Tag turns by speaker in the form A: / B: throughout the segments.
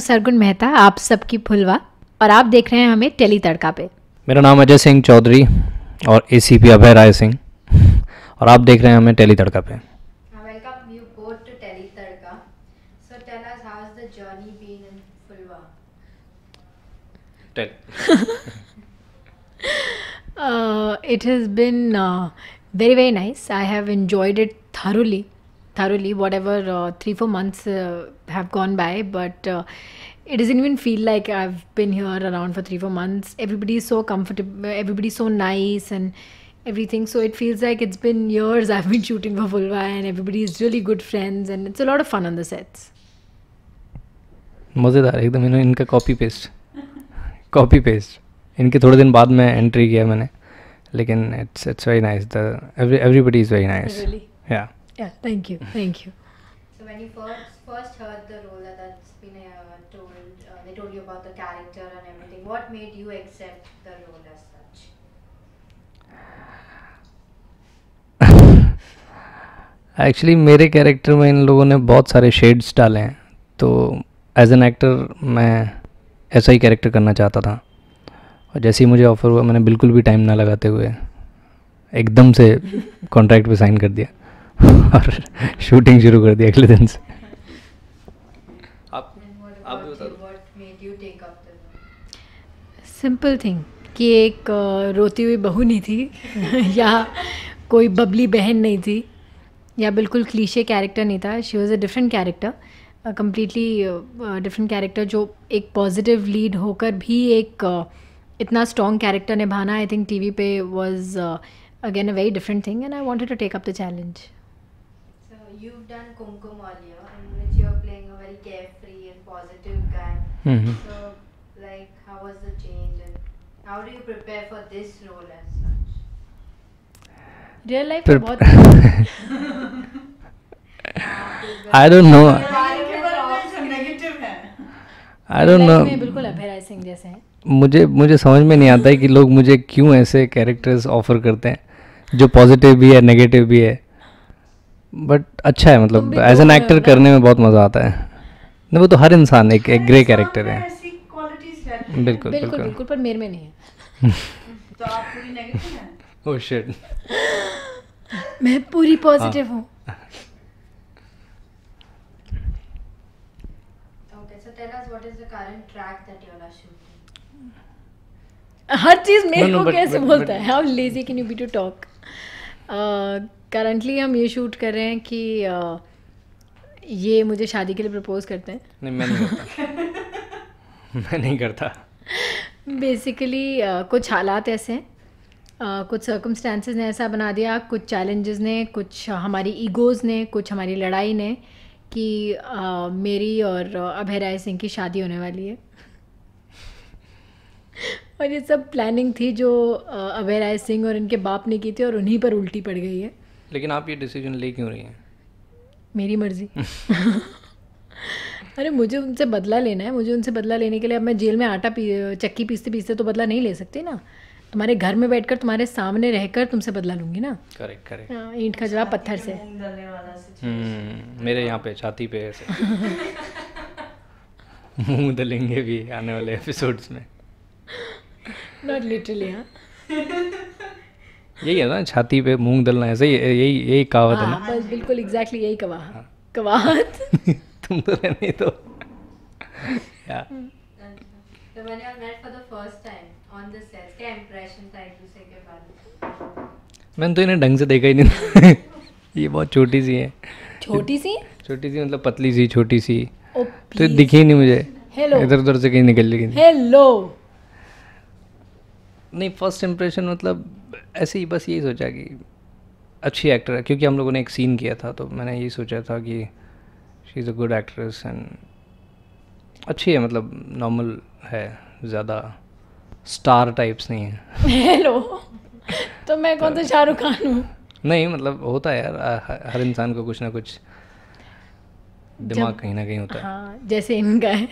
A: सरगुन मेहता, आप सबकी फुलवा, और आप देख रहे हैं हमें टेली तड़का पे।
B: मेरा नाम अजय सिंह चौधरी और एसीपी अभय राय सिंह, और आप देख रहे हैं हमें टेली तड़का पे।
A: Welcome you both to Telly Tadka. So tell us, how's the journey been in Phulwa? It has been very nice. I have enjoyed it thoroughly. Whatever 3-4 months have gone by, but it doesn't even feel like I've been here around for 3-4 months. Everybody is so comfortable, everybody's so nice and everything, so it feels like it's been years I've been shooting for Phulwa, and everybody is really good friends and it's a lot of fun on the sets.
B: मज़ेदार एकदम, इनका copy paste इनके थोड़े दिन बाद में entry किया मैंने, लेकिन it's very nice, everybody is very nice.
A: Really?
B: Yeah,
A: thank you. So when you first heard the role that's been told, they told you about the character and everything, what made you accept the role as such?
B: Actually मेरे character में इन लोगों ने बहुत सारे shades डाले हैं, तो एज एन एक्टर मैं ऐसा ही कैरेक्टर करना चाहता था, और जैसे ही मुझे ऑफ़र हुआ मैंने बिल्कुल भी टाइम ना लगाते हुए एकदम से कॉन्ट्रैक्ट पे साइन कर दिया और शूटिंग शुरू कर दी अगले दिन से। आप भी बता दो।
A: सिंपल थिंग कि एक रोती हुई बहू नहीं थी या कोई बबली बहन नहीं थी या बिल्कुल क्लीशे कैरेक्टर नहीं था। She was a different character, completely different character, जो एक पॉजिटिव लीड होकर भी एक इतना स्ट्रॉन्ग कैरेक्टर निभाना, आई थिंक टीवी पे was again a very different thing, and I wanted to take up the challenge. So you've done Kumkum earlier, in which you're playing a very carefree and positive guy. So like, how was the change and how do you prepare for this role as such? Real life में बहुत
B: I don't know.
A: बिल्कुल अभय राय सिंह जैसे हैं।
B: मुझे समझ में नहीं आता है कि लोग मुझे क्यों ऐसे कैरेक्टर्स ऑफर करते हैं जो पॉजिटिव भी है नेगेटिव भी है, बट अच्छा है, मतलब एज एन एक्टर करने में बहुत मज़ा आता है। नहीं, वो तो हर इंसान एक ग्रे कैरेक्टर है। बिल्कुल,
A: पर मेरे में नहीं है।
C: तो आप पूरी नेगेटिव हैं?
B: ओह शिट,
A: मैं पूरी पॉजिटिव हूँ। Tell us what is the current track that you all are shooting. हर चीज़ मेरे को कैसे बोलता है? How lazy can you be to talk? Currently हम ये शूट कर रहे हैं कि ये मुझे शादी के लिए प्रपोज करते हैं।
B: नहीं, मैं नहीं करता।
A: बेसिकली कुछ हालात ऐसे हैं, कुछ सर्कमस्टांसेस ने ऐसा बना दिया, कुछ चैलेंजेस ने, कुछ हमारी ईगोज़ ने, कुछ हमारी लड़ाई ने, कि मेरी और अभय राय सिंह की शादी होने वाली है। और ये सब प्लानिंग थी जो अभय राय सिंह और इनके बाप ने की थी, और उन्हीं पर उल्टी पड़ गई है।
B: लेकिन आप ये डिसीजन ले क्यों रही हैं?
A: मेरी मर्जी। अरे मुझे उनसे बदला लेना है, मुझे उनसे बदला लेने के लिए अब मैं जेल में आटा चक्की पीसते पीसते तो बदला नहीं ले सकती ना। तुम्हारे घर में बैठकर तुम्हारे सामने रहकर तुमसे बदला लूंगी ना।
B: करेक्ट।
A: ईंट का जवाब पत्थर से।
B: मेरे यहाँ पे छाती पे ऐसे मुंह दलेंगे भी आने वाले एपिसोड्स में।
A: Not literally. हाँ,
B: यही है ना, छाती पे मूंग दलना, ऐसे यही कहावत है ना।
A: बस बिल्कुल एग्जैक्टली यही कहावत।
B: तुम तो रहने दो।
A: So when you met for the first time on the sets, क्या impression था एक दूसरे के बारे में?
B: मैंने तो इन्हें ढंग से देखा ही नहीं। ये बहुत छोटी सी है।
A: छोटी सी
B: मतलब पतली सी, छोटी सी, तो
A: please.
B: दिखी ही नहीं मुझे।
A: Hello.
B: इधर उधर से कहीं निकल गई।
A: हेलो।
B: नहीं, फर्स्ट इम्प्रेशन मतलब ऐसे ही, बस यही सोचा कि अच्छी एक्टर है, क्योंकि हम लोगों ने एक सीन किया था, तो मैंने यही सोचा था कि she is a good actress and अच्छी है, मतलब नॉर्मल है, ज़्यादा स्टार टाइप्स नहीं है।
A: हेलो, तो मैं कौन सा शाहरुख खान हूँ?
B: नहीं, मतलब होता है यार, हर इंसान को कुछ ना कुछ दिमाग कहीं ना कहीं होता है।
A: हाँ, जैसे इनका है।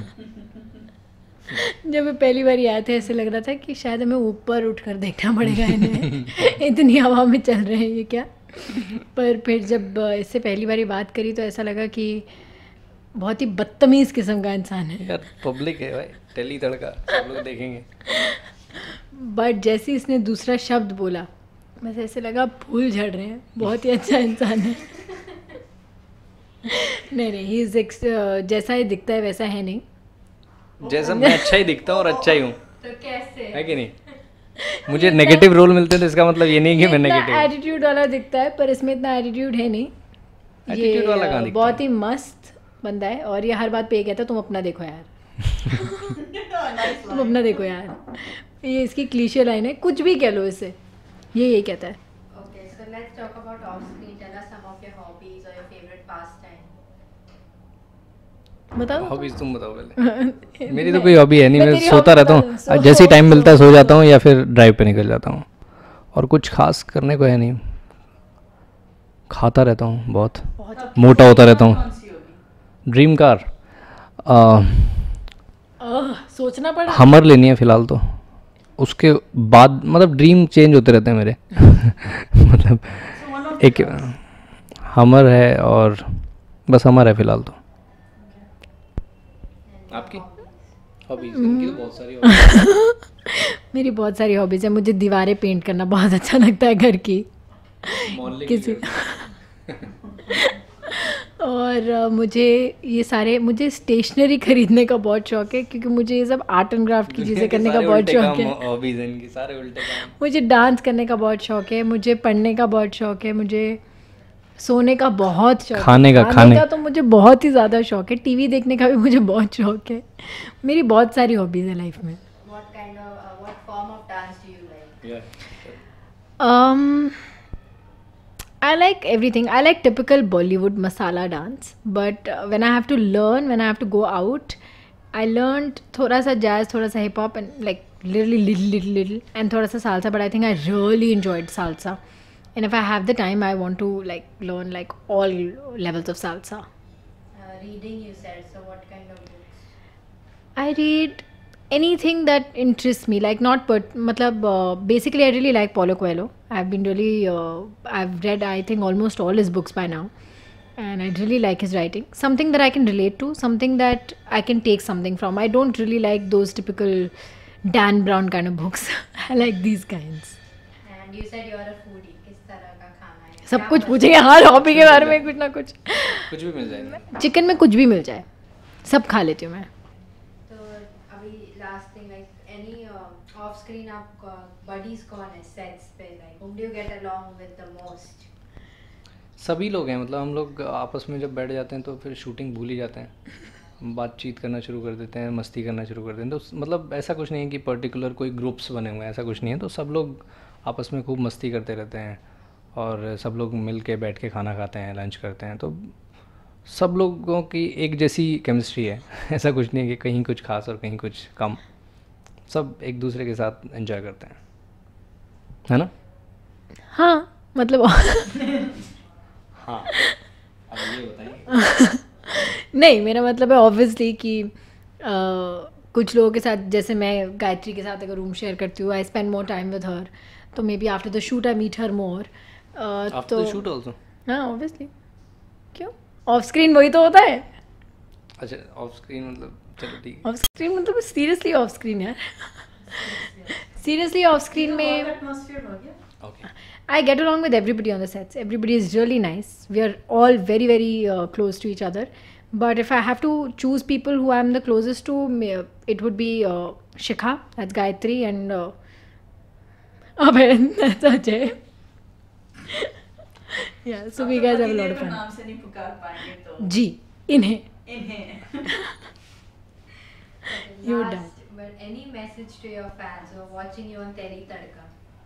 A: जब मैं पहली बार आए थे ऐसे लग रहा था कि शायद हमें ऊपर उठकर देखना पड़ेगा इन्हें। इतनी हवा में चल रहे हैं ये क्या। पर फिर जब इससे पहली बार बात करी तो ऐसा लगा कि बहुत ही बदतमीज़ किस्म का इंसान है।
B: यार पब्लिक है भाई, टेली तड़का सब लोग देखेंगे।
A: बट जैसे इसने दूसरा शब्द बोला, बस ऐसे लगा फूल झड़ रहे हैं, बहुत ही अच्छा इंसान है। नहीं, ही इज जैसा ही दिखता है वैसा है नहीं।
B: जैसा मैं अच्छा ही दिखता हूँ और अच्छा ही हूँ,
C: तो कैसे
B: है कि नहीं? मुझे नेगेटिव रोल मिलते हैं तो इसका मतलब ये नहीं कि मैं नेगेटिव।
A: एटीट्यूड वाला दिखता है, पर इसमें इतना एटीट्यूड है नहीं।
B: एटीट्यूड वाला कहाँ दिखता
A: बहुत ही मस्त बंदा है, और ये हर बात पे ये कहता है तुम अपना देखो यार। तुम अपना देखो यार, ये इसकी क्लीशे लाइन है, कुछ भी कह लो इसे, ये यही कहता है।
C: Okay, so let's talk about off screen. Tell us some of your hobbies or your favorite pastime.
A: बताओ।
B: हॉबीज तुम बताओ पहले। मेरी तो कोई हॉबी है नहीं, मैं
A: तेरी
B: सोता
A: hobby
B: रहता
A: बता
B: हूँ,
A: दो।
B: जैसे ही टाइम मिलता है सो जाता हूँ या फिर ड्राइव पे निकल जाता हूँ, और कुछ खास करने को है नहीं। खाता रहता हूँ, बहुत मोटा होता रहता हूँ।
C: कौन सी होगी?
B: ड्रीम कार
A: सोचना पड़ा।
B: हमर लेनी है फ़िलहाल तो, उसके बाद मतलब ड्रीम चेंज होते रहते हैं मेरे। मतलब
C: So one of
B: एक हमर है और बस हमर है फ़िलहाल तो। आपकी हॉबीज? इनकी तो बहुत सारी हॉबीज।
A: मेरी बहुत सारी हॉबीज़ है। मुझे दीवारें पेंट करना बहुत अच्छा लगता है घर की,
B: मोहल्ले
A: किसी और मुझे स्टेशनरी खरीदने का बहुत शौक है, क्योंकि मुझे ये सब आर्ट एंड क्राफ्ट की चीज़ें करने का बहुत शौक है।
B: हॉबीज हैं इनकी, सारे उल्टे काम।
A: मुझे डांस करने का बहुत शौक है, मुझे पढ़ने का बहुत शौक है, मुझे सोने का बहुत शौक है, खाने का तो मुझे बहुत ही ज़्यादा शौक है, टीवी देखने का भी मुझे बहुत शौक है। मेरी बहुत सारी हॉबीज़ है लाइफ में।
C: what form of dance do you like?
B: Yeah.
A: I like everything. I like typical Bollywood masala dance, but when I have to go out, I learned thoda sa jazz, thoda sa hip hop, and like literally little, and thoda sa salsa. But I think I really enjoyed salsa, and if I have the time, I want to like learn like all levels of salsa.
C: Reading you said, so what kind of books?
A: I read anything that interests me, like not basically I really like Paulo Coelho. I've read I think almost all his books by now, and I really like his writing, something that I can relate to, something that I can take something from. I don't really like those typical Dan Brown kind of books. I like these kinds.
C: And you said you're a foodie. किस तरह का खाना है?
A: सब
C: क्या
A: कुछ
C: पसंद
A: पूछेंगे हर हॉबी के बारे में, कुछ ना कुछ।
B: कुछ भी मिल जाएगा।
A: चिकन में कुछ भी मिल जाए सब खा लेती हूँ मैं।
C: तो अभी last thing like any of screen आप बडीज कौन है सेट्स पे, like whom do you get along with the most?
B: सभी लोग हैं, मतलब हम लोग आपस में जब बैठ जाते हैं तो फिर शूटिंग भूल ही जाते हैं, बातचीत करना शुरू कर देते हैं, मस्ती करना शुरू कर देते हैं। तो मतलब ऐसा कुछ नहीं है कि पर्टिकुलर कोई ग्रुप्स बने हुए हैं, ऐसा कुछ नहीं है। तो सब लोग आपस में खूब मस्ती करते रहते हैं, और सब लोग मिल के बैठ के खाना खाते हैं, लंच करते हैं। तो सब लोगों की एक जैसी केमिस्ट्री है। ऐसा कुछ नहीं है कि कहीं कुछ खास और कहीं कुछ कम, सब एक दूसरे के साथ एंजॉय करते हैं, है ना?
A: हाँ मतलब
B: हाँ, अब ये बताइए।
A: नहीं, मेरा मतलब है ऑब्वियसली कि कुछ लोगों के साथ, जैसे मैं गायत्री के साथ अगर रूम शेयर करती हूँ, I spend more time with her, तो maybe after the shoot I meet her more.
B: After the shoot also?
A: हाँ ऑब्वियसली, क्यों? ऑफ स्क्रीन वही तो होता है।
B: अच्छा, ऑफ स्क्रीन मतलब चलो ठीक है।
A: ऑफ स्क्रीन मतलब सीरियसली ऑफ स्क्रीन यार, सीरियसली ऑफ स्क्रीन में
C: एटमॉस्फेयर हो गया।
B: Okay.
A: I get along with everybody on the sets. Everybody is really nice. We are all very, very close to each other. But if I have to choose people who I'm the closest to, it would be Shikha, that's Gayatri, and Abhay, that's Ajay. Yeah, so we guys have a lot of fun.
C: नाम से नहीं पुकार पाएंगे तो
A: जी, इन्हें. You would die.
C: But any message to your fans who are watching you on Telly Tadka?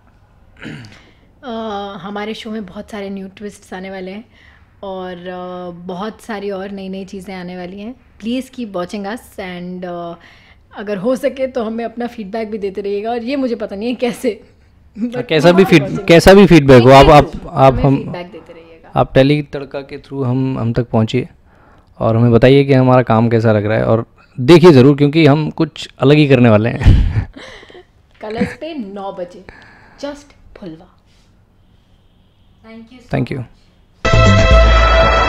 A: हमारे show में बहुत सारे न्यू ट्विस्ट्स आने वाले हैं, और बहुत सारी और नई नई चीज़ें आने वाली हैं। Please keep watching us, and अगर हो सके तो हमें अपना फीडबैक भी देते रहिएगा। और ये मुझे पता नहीं है कैसे,
B: कैसा भी फीडबैक हो, आप हम
A: फीडबैक देते रहिएगा।
B: आप टेली तड़का के थ्रू हम तक पहुँचिए और हमें बताइए कि हमारा काम कैसा लग रहा है, और देखिए ज़रूर, क्योंकि हम कुछ अलग ही करने वाले हैं।
A: कलर्स पे 9 बजे, जस्ट फुलवा।
C: Thank you so
B: thank you.
C: much.